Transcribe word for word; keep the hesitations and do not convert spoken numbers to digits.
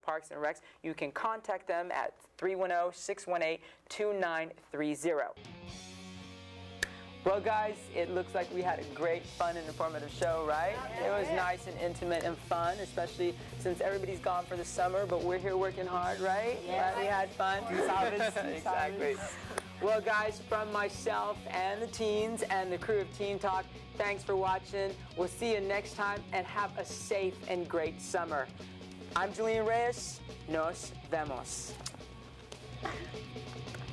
Parks and Recs, you can contact them at three one zero, six one eight, two nine three zero. Well, guys, it looks like we had a great, fun, and informative show, right? It was nice and intimate and fun, especially since everybody's gone for the summer, but we're here working hard, right? Yeah. Right? We had fun. Exactly. Well, guys, from myself and the teens and the crew of Teen Talk, thanks for watching. We'll see you next time, and have a safe and great summer. I'm Julian Reyes. Nos vemos.